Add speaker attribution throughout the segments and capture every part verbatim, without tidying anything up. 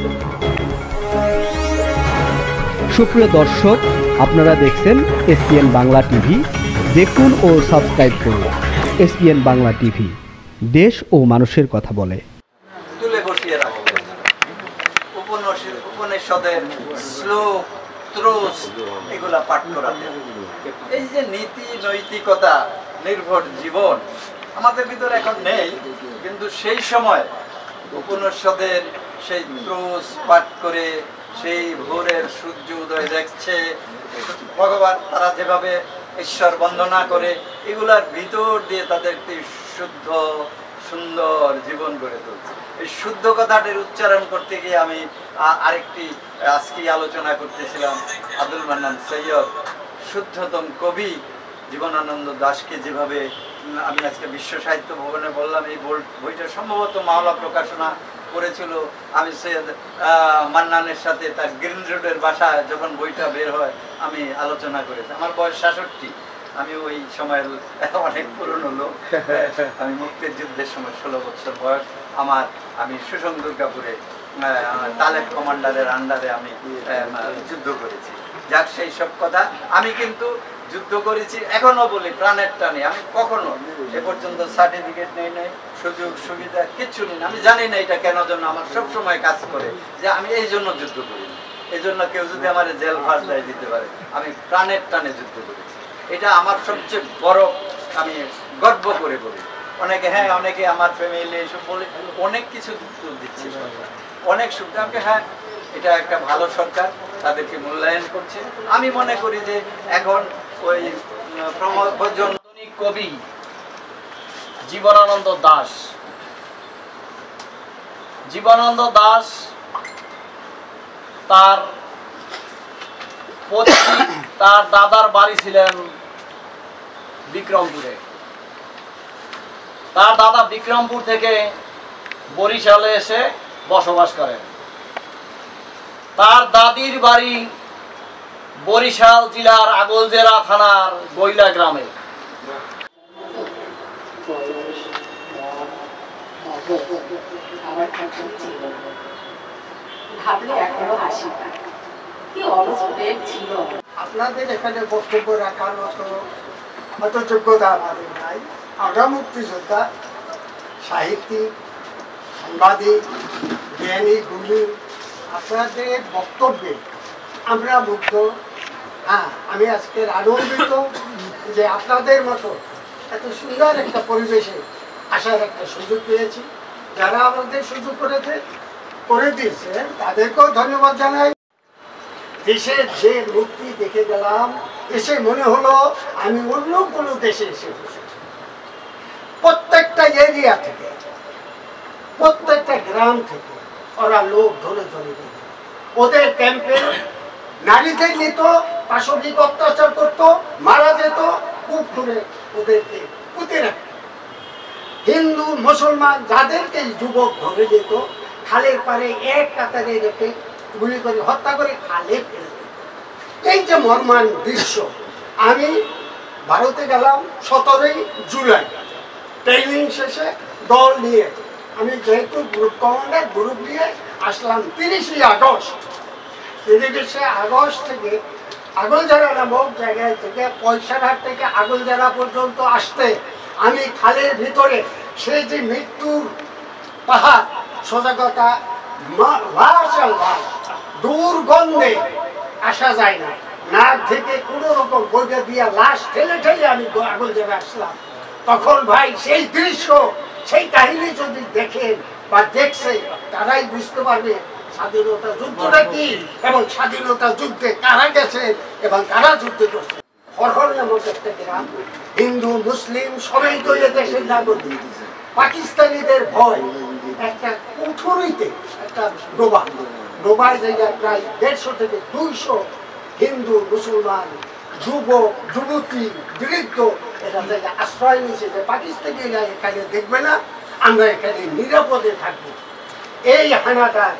Speaker 1: সুপ্রিয় দর্শক, আপনারা দেখছেন এসপিএন বাংলা টিভি। দেখুন ও সাবস্ক্রাইব করুন এসপিএন বাংলা টিভি, দেশ ও মানুষের কথা বলে।
Speaker 2: তুলে বসিয়ে রাখো উপনিষদের শ্লোক ত্রোস এগুলা পাঠ করাতে। এই যে নীতি নৈতিকতা নির্ভর জীবন আমাদের ভিতরে এখন নেই, কিন্তু সেই সময় উপনিষদের সেই ত্রোস পাঠ করে সেই ভোরের সূর্য উদয় দেখছে ভগবান, তারা যেভাবে ঈশ্বর বন্দনা করে এগুলার ভিতর দিয়ে তাদের একটি শুদ্ধ সুন্দর জীবন গড়ে তুলছে। এই শুদ্ধ কথাটির উচ্চারণ করতে গিয়ে আমি আরেকটি আজকে আলোচনা করতেছিলাম। আব্দুল মান্নান সৈয়দ শুদ্ধতম কবি জীবনানন্দ দাশকে যেভাবে আমি আজকে বিশ্ব সাহিত্য ভবনে বললাম, এই বইটা সম্ভবত মাওলা প্রকাশনা করেছিল। আমি সৈয়দ মান্নানের সাথে তার গ্রিন রোডের বাসায় যখন বইটা বের হয় আমি আলোচনা করেছি। আমার বয়স সাতষট্টি, আমি ওই সময়ের অনেক পুরনো লোক। আমি মুক্তির যুদ্ধের সময় ষোলো বছর বয়স আমার। আমি সুসং দুর্গাপুরে তালেব কমান্ডারের আন্ডারে আমি যুদ্ধ করেছি। যাক, সেই সব কথা আমি কিন্তু যুদ্ধ করেছি, এখনো বলি প্রাণের টানে। আমি কখনো এ পর্যন্ত সার্টিফিকেট নেই নাই, সুযোগ সুবিধা কিচ্ছু নেই। আমি জানি না এটা কেন জন্য আমার সবসময় কাজ করে যে আমি এই জন্য যুদ্ধ করি। এই জন্য কেউ যদি আমার জেল ফাঁস দেয় দিতে পারে, আমি প্রাণের টানে যুদ্ধ করেছি। এটা আমার সবচেয়ে বড়, আমি গর্ব করে বলি। অনেকে হ্যাঁ অনেকে আমার ফ্যামিলি এসব বলে অনেক কিছু দিচ্ছে সরকার, অনেক সুবিধা। আমাকে হ্যাঁ এটা একটা ভালো সরকার, তাদেরকে মূল্যায়ন করছে। আমি মনে করি যে এখন ওই
Speaker 3: কবি জীবনানন্দ দাশ জীবনানন্দ দাশ তার পৈতৃক তার দাদার বাড়ি ছিলেন বিক্রমপুরে। তার দাদা বিক্রমপুর থেকে বরিশালে এসে বসবাস করেন। তার দাদির বাড়ি বরিশাল জেলার আগলজেরা থানার গৈলা গ্রামে।
Speaker 4: আপনাদের এখানে বক্তব্য রাখার মতো হয়তো যোগ্যতা আমাদের নাই। আমরা মুক্তিযোদ্ধা, সাহিত্যিক, সাংবাদিক, জ্ঞানী, গুণী, আপনাদের বক্তব্যে আমরা মুগ্ধ। হ্যাঁ, আমি আজকের আনন্দিত যে আপনাদের মতো এত সুন্দর একটা পরিবেশে আসার একটা সুযোগ পেয়েছি। যারা আমাদের সুযোগ করেছে করে দিয়েছে তাদেরকেও ধন্যবাদ জানাই। দেশের যে মুক্তি দেখে গেলাম, এসে মনে হলো আমি অন্য কোনো দেশে এসে বসেছি। প্রত্যেকটা এরিয়া থেকে, প্রত্যেকটা গ্রাম থেকে ওরা লোক ধরে ধরে দিত। ওদের ক্যাম্পে নারীদের নিত, পাশবিক অত্যাচার করতো, মারা যেত, কূপ করে ওদেরকে পুঁতে রাখত। হিন্দু মুসলমান যাদেরকে যুবক ধরে যেত, খালের পারে এক কাতারে রেখে গুলি করে হত্যা করে খালে ফেলে দিত। এই যে মর্মান দৃশ্য, আমি ভারতে গেলাম সতেরোই জুলাই ট্রেনিং শেষে দল নিয়ে। আমি যেহেতু গ্রুপ কমান্ডার, গ্রুপ নিয়ে আসলাম তিরিশে আগস্ট। তিরিশে আগস্ট থেকে আগলজারা নামক জায়গায় থেকে পয়সারহাট থেকে আগলজারা পর্যন্ত আসতে আমি খালের ভিতরে সেই যে মৃত্যুর পাহাড়, সজাগতা লাশ আর লাশ, দুর্গন্ধে আসা যায় না। নাক থেকে কোনো রকম বইটা দিয়ে লাশ ঠেলে ঠেলে আমি আগলজারা আসলাম। তখন ভাই সেই দৃশ্য, সেই কাহিনী যদি দেখেন বা দেখছে, তারাই বুঝতে পারবে স্বাধীনতা যুদ্ধটা কি এবং স্বাধীনতা যুদ্ধে কারা গেছেন এবং কারা যুদ্ধ করছে। হরহর নামক একটা গ্রাম, হিন্দু মুসলিম সবাই তো এ দেশের নাগরিক। পাকিস্তানিদের ভয় একটা কুঠুরিতে একটা ডোবা, ডোবায় জায়গায় প্রায় দেড়শো থেকে দুইশো হিন্দু মুসলমান যুবক যুবতী বৃদ্ধ এটা জায়গায় আশ্রয় নিয়েছে যে পাকিস্তানিরা এখানে দেখবে না, আমরা এখানে নিরাপদে থাকবো। এই হানাদার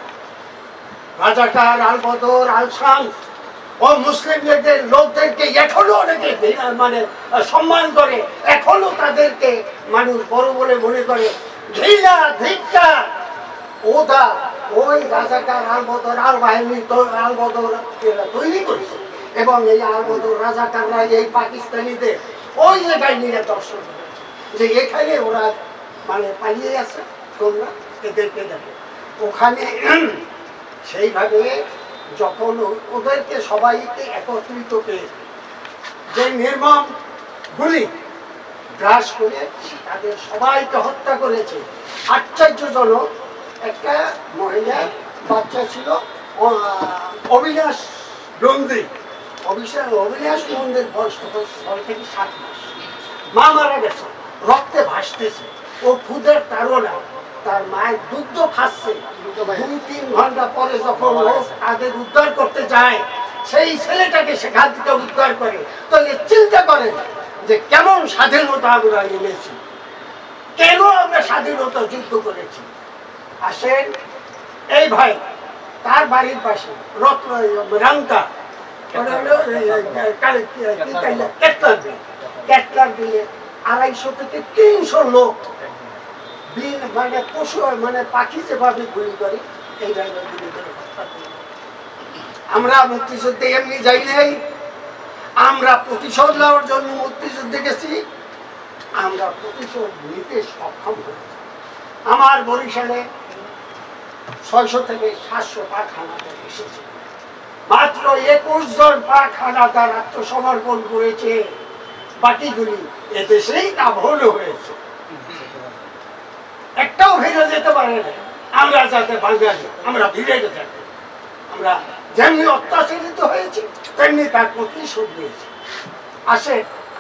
Speaker 4: রাজাকার আল বদর আল শামস ও মুসলিম লীগের লোকদেরকে এখনো অনেকে মানে সম্মান করে, এখনো তাদেরকে মানুষ বড় বলে মনে করে। ঘৃণা, ধিক্কার, ওদা ওই রাজাকার আলবদর আল বাহিনী আলবদর এরা তৈরি করেছে এবং এই আলবদর রাজাকাররা এই পাকিস্তানিদের ওই জায়গায় নিয়ে দর্শন করেছে যে এখানে ওরা মানে পালিয়ে আছে, তোমরা এদেরকে দেখো। ওখানে সেইভাবে যখন ওদেরকে সবাইকে একত্রিত পেয়ে যে নির্মম গুলি গ্রাস করে তাদের সবাইকে হত্যা করেছে। আশ্চর্যজনক, একটা মহিলা বাচ্চা ছিল অবিনাশ নন্দী, অবিনাশ অবিনাশ নন্দীর বয়স তখন ছয় থেকে সাত মাস। মা মারা গেছে, রক্তে ভাসতেছে, ও খুদের তাড়না, তার মায়ের দুগ্ধ খাচ্ছে। দুই তিন ঘন্টা পরে যখন ও তাদের উদ্ধার করতে যায়, সেই ছেলেটাকে সেখান থেকে উদ্ধার করে। তাহলে চিন্তা করেন যে কেমন স্বাধীনতা আমরা এনেছি, কেন আমরা স্বাধীনতা যুদ্ধ করেছি। আসেন, এই ভাই তার বাড়ির পাশে রত্ন রাঙ্কা ক্যাটলার বিলে আড়াইশো থেকে তিনশো লোক বিল মানে পশু মানে পাখি যেভাবে গুলি করে এইভাবে গুলি করে হত্যা করে। আমরা মুক্তিযুদ্ধে এমনি যাই নাই, আমরা প্রতিশোধ নেওয়ার জন্য মুক্তিযুদ্ধে গেছি, আমরা প্রতিশোধ নিতে সক্ষম হয়েছি। আমার বরিশালে ছয়শো থেকে সাতশো পাক হানাদার এসেছে, মাত্র একুশ জন পাক হানাদার আত্মসমর্পণ করেছে, বাকিগুলি এদেশেই কাবল হয়েছে, একটাও ফিরে যেতে পারে না। আমরা যাতে বাঙালি, আমরা ফিরে যেতে, আমরা যেমনি অত্যাচারিত হয়েছি তেমনি তার প্রতিশোধ নিয়েছি। আসে,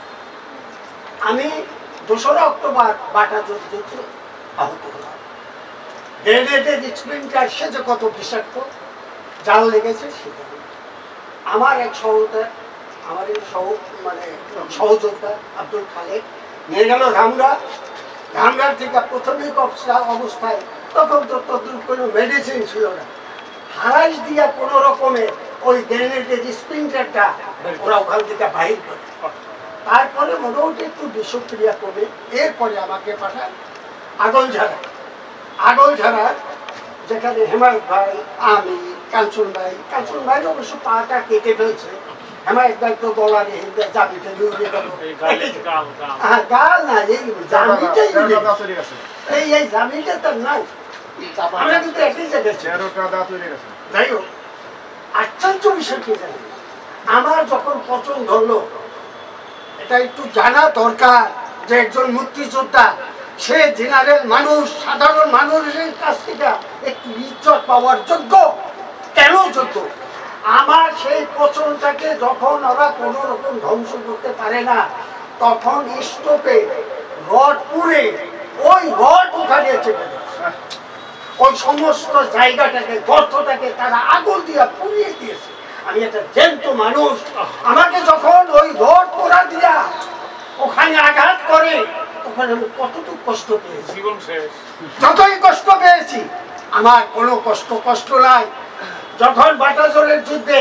Speaker 4: আমি দোসরা অক্টোবর বাটা যুদ্ধে আহত হলাম। গ্রেনেডের স্প্রিন্টার সে যে কত বিষাক্ত, জাল লেগেছে সেটা। আমার এক সহযোদ্ধা, আমার এই সহ মানে সহযোদ্ধা আব্দুল খালেক নিয়ে গেল ধামরা। ধামরার থেকে প্রাথমিক অবস্থায় তখন তো তখন কোনো মেডিসিন ছিল না, হারাইশ দিয়া কোনো রকমে ওই গ্রেনেডের স্প্রিন্টারটা ওরা ওখান থেকে বাহির করে। তারপরে মোটামুটি একটু বিষক্রিয়া কমে এরপরে আমাকে পাঠায় আগলঝাড়া। আগলঝাড়া যেখানে হেমায়ত ভাই, আমি, কাঞ্চন ভাই, কাঞ্চন ভাইয়ের অবশ্য পাটা কেটে ফেলছে, হেমায়ত ভাই তো গলারে জামিটা লুড়িয়ে গেল। হ্যাঁ, গাল না, এই জামিটাই এই এই জামিটা তো নাই, আমরা কিন্তু একই জায়গায়। যাই হোক, আশ্চর্য বিষয় কি জানি, আমার যখন পচন ধরলো, এটা একটু জানা দরকার যে একজন মুক্তিযোদ্ধা সে জেনারেল মানুষ, সাধারণ মানুষের কাছ থেকে একটু ইজ্জত পাওয়ার যোগ্য। কেন যোগ্য? আমার সেই পচনটাকে যখন ওরা কোনো রকম ধ্বংস করতে পারে না, তখন স্টোপে রড পুড়ে ওই রড ওখানে চেপে দিয়েছে, ওই সমস্ত জায়গাটাকে, গর্তটাকে তারা আগুন দিয়ে পুড়িয়ে দিয়েছে। আমি একটা জ্যান্ত মানুষ, আমাকে যখন ওই রড পোড়া দিয়া ওখানে আঘাত করে, তখন আমি কতটুকু কষ্ট পেয়েছি, যতই কষ্ট পেয়েছি আমার কোনো কষ্ট কষ্ট নাই। যখন বাটাজোরের যুদ্ধে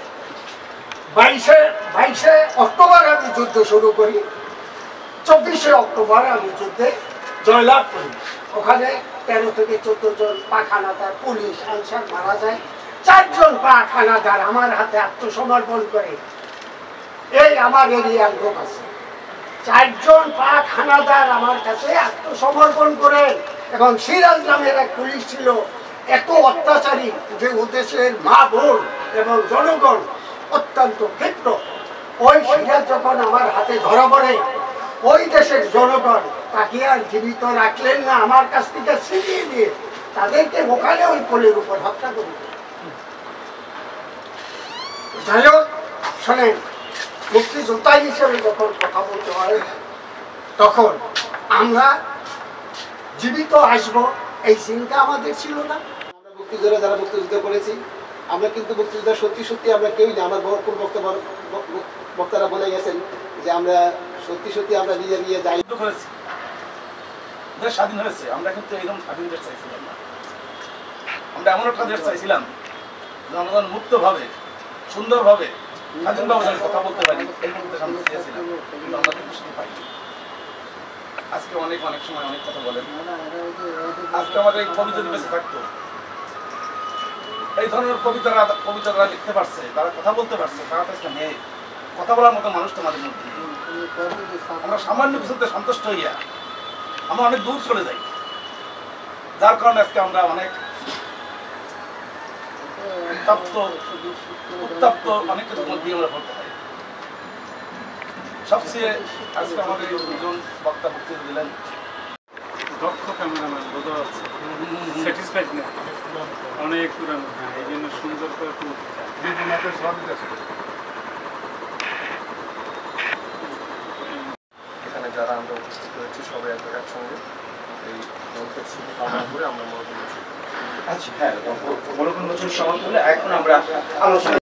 Speaker 4: বাইশে বাইশে অক্টোবর আমি যুদ্ধ শুরু করি, চব্বিশে অক্টোবর আমি যুদ্ধে জয়লাভ করি। ওখানে তেরো থেকে চোদ্দ জন পাক হানাদার, পুলিশ, আনসার মারা যায়। চারজন পাক হানাদার আমার হাতে আত্মসমর্পণ করে। এই আমার এরিয়ার লোক আছে, চারজন পাক হানাদার আমার কাছে আত্মসমর্পণ করে। এবং সিরাজ নামের এক পুলিশ ছিল, এত অত্যাচারী যে ওদেশের মা বোন এবং জনগণ অত্যন্ত ক্ষিপ্ত। ওই সিরাজ যখন আমার হাতে ধরা পড়ে, ওই দেশের জনগণ তাকে আর জীবিত রাখলেন না, আমার কাছ থেকে ছিনিয়ে দিয়ে তাদেরকে ওখানে ওই কোলের উপর হত্যা করে। যাই হোক, শোনেন, মুক্তিযোদ্ধা হিসেবে যখন কথা বলতে হয়, তখন আমরা জীবিত আসবো এই চিন্তা আমাদের ছিল না।
Speaker 5: আমরা মুক্তিযোদ্ধা যারা মুক্তিযুদ্ধ করেছি, আমরা কিন্তু মুক্তিযোদ্ধা সত্যি সত্যি আমরা কেউই না। আমার বরপুর বক্তব্য বক্তারা বলে গেছেন যে আমরা সত্যি সত্যি আমরা নিজে নিয়ে যাই
Speaker 6: করেছি, দেশ স্বাধীন হয়েছে। আমরা কিন্তু এইরকম স্বাধীন দেশ চাইছিলাম না, আমরা এমন একটা দেশ চাইছিলাম জনগণ মুক্তভাবে, সুন্দরভাবে, স্বাধীনভাবে কথা বলতে পারি, এরকম দেশ আমরা চেয়েছিলাম, কিন্তু আমরা কিন্তু সেটা পাইনি। আজকে অনেক অনেক সময় অনেক কথা বলেন, আজকে আমাদের এই কবি যদি বেঁচে থাকতো, এই ধরনের কবিতারা কবিতারা লিখতে পারছে, তারা কথা বলতে পারছে, তারা তো নেই, কথা বলার মতো মানুষ তোমাদের মধ্যে। আমরা সামান্য কিছুতে সন্তুষ্ট হইয়া আমরা অনেক দূর চলে যাই, যার কারণে আজকে আমরা অনেক উত্তপ্ত উত্তপ্ত অনেক কিছুর মধ্যে আমরা পড়তে হয়। সবচেয়ে আজকে আমাদের এই দুজন বক্তা বক্তৃতা দিলেন,
Speaker 7: দক্ষ ক্যামেরাম্যান বোঝা যাচ্ছে, স্যাটিসফাইড না, অনেক পুরানো, এই জন্য সুন্দর করে
Speaker 8: এখানে যারা আমরা উপস্থিত হয়েছি সবাই একসঙ্গে এই গ্রন্থের শুভ কামনা করে আমরা মনোনয়ন।
Speaker 9: আচ্ছা, হ্যাঁ, মনোনয়ন সমাপ্ত হলে এখন আমরা আলোচনা